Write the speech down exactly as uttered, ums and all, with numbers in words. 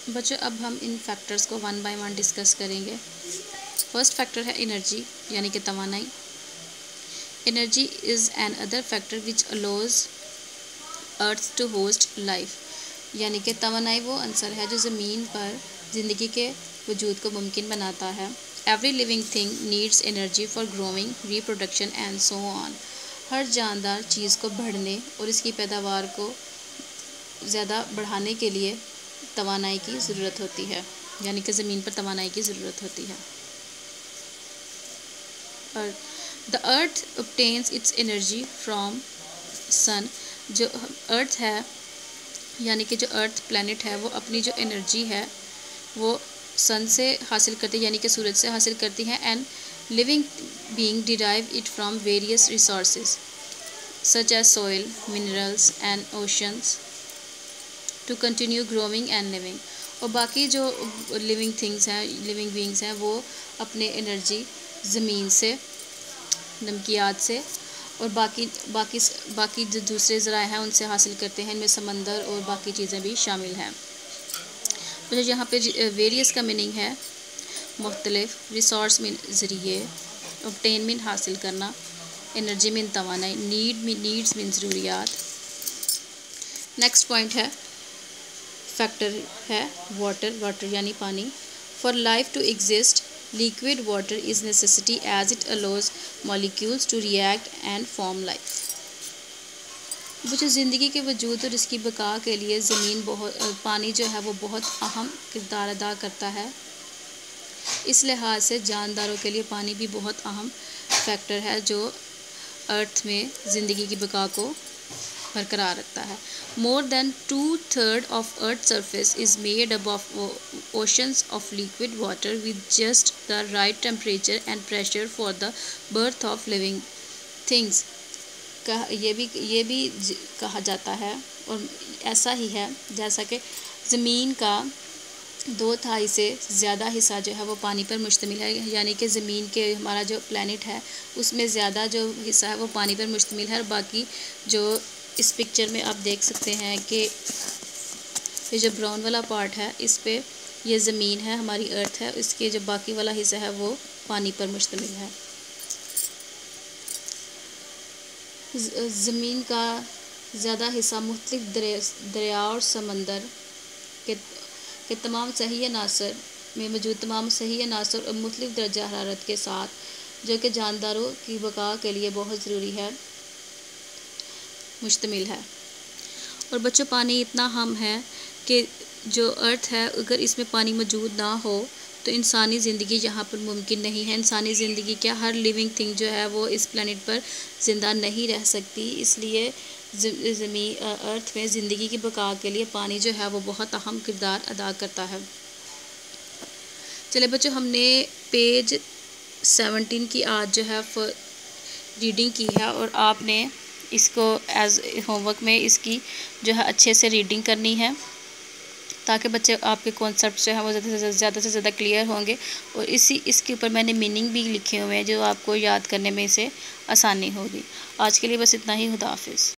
बच्चों अब हम इन फैक्टर्स को वन बाय वन डिस्कस करेंगे। फर्स्ट फैक्टर है एनर्जी यानी कि तवानाई। Energy is another factor which allows earth to host life, यानी कि तवानाई वो अंसर है जो ज़मीन पर ज़िंदगी के वजूद को मुमकिन बनाता है। Every living thing needs energy for growing, reproduction and so on. हर जानदार चीज़ को बढ़ने और इसकी पैदावार को ज़्यादा बढ़ाने के लिए तवानाई की ज़रूरत होती है, यानी कि ज़मीन पर तवानाई की ज़रूरत होती है। और the earth obtains its energy from sun. जो अर्थ है यानी कि जो अर्थ प्लैनेट है वो अपनी जो एनर्जी है वो सन से हासिल करती है, यानी कि सूरज से हासिल करती है। And living being derive it from various resources such as soil, minerals and oceans to continue growing and living. और बाकी जो लिविंग थिंग्स हैं, लिविंग बीइंग्स हैं, वो अपने एनर्जी ज़मीन से, नमकियात से और बाकी बाकी बाकी जो दूसरे ज़राए हैं उनसे हासिल करते हैं। इनमें समंदर और बाकी चीज़ें भी शामिल हैं। तो यहाँ पे वेरियस का मीनिंग है मुख्तलिफ, रिसोर्स मीन ज़रिए, ऑब्टेन मीन हासिल करना, एनर्जी मीन तवानाई, नीड मीन नीड्स मीन ज़रूरियात। नेक्स्ट पॉइंट है फैक्टर है वाटर। वाटर यानी पानी। For life to exist liquid water is necessity as it allows molecules to react and form life. वो जो ज़िंदगी के वजूद और इसकी बका के लिए ज़मीन बहुत पानी जो है वो बहुत अहम किरदार अदा करता है। इस लिहाज से जानदारों के लिए पानी भी बहुत अहम फैक्टर है जो अर्थ में ज़िंदगी की बका को बरकरार रखता है। More than two third of earth surface is made up of oceans of liquid water with just the right temperature and pressure for the birth of living things. कहा ये भी ये भी कहा जाता है और ऐसा ही है जैसा कि ज़मीन का दो तिहाई से ज़्यादा हिस्सा जो है वो पानी पर मुश्तमिल है, यानी कि ज़मीन के हमारा जो प्लैनेट है उसमें ज़्यादा जो हिस्सा है वो पानी पर मुश्तमिल है। और बाकी जो इस पिक्चर में आप देख सकते हैं कि ये जो ब्राउन वाला पार्ट है इस पे ये ज़मीन है, हमारी अर्थ है, इसके जो बाकी वाला हिस्सा है वो पानी पर मुश्तमिल है। ज़मीन का ज़्यादा हिस्सा मुख्तलिफ दरिया और समंदर के के तमाम सही अनासर में मौजूद तमाम सही अनासर और मुख्तलिफ दर्जा हरारत के साथ जो कि जानदारों की बका के लिए बहुत ज़रूरी है मुश्तमिल है। और बच्चों पानी इतना अहम है कि जो अर्थ है अगर इसमें पानी मौजूद ना हो तो इंसानी ज़िंदगी यहाँ पर मुमकिन नहीं है। इंसानी ज़िंदगी क्या हर लिविंग थिंग जो है वो इस प्लैनेट पर ज़िंदा नहीं रह सकती। इसलिए ज़मीन अर्थ में ज़िंदगी की बका के लिए पानी जो है वो बहुत अहम किरदार अदा करता है। चले बच्चों हमने पेज सेवनटीन की आज जो है रीडिंग की है और आपने इसको एज होमवर्क में इसकी जो है अच्छे से रीडिंग करनी है ताकि बच्चे आपके कॉन्सेप्ट जो है वो ज़्यादा से ज़्यादा से ज़्यादा क्लियर होंगे। और इसी इसके ऊपर मैंने मीनिंग भी लिखे हुए हैं जो आपको याद करने में इसे आसानी होगी। आज के लिए बस इतना ही। खुदा हाफिज़।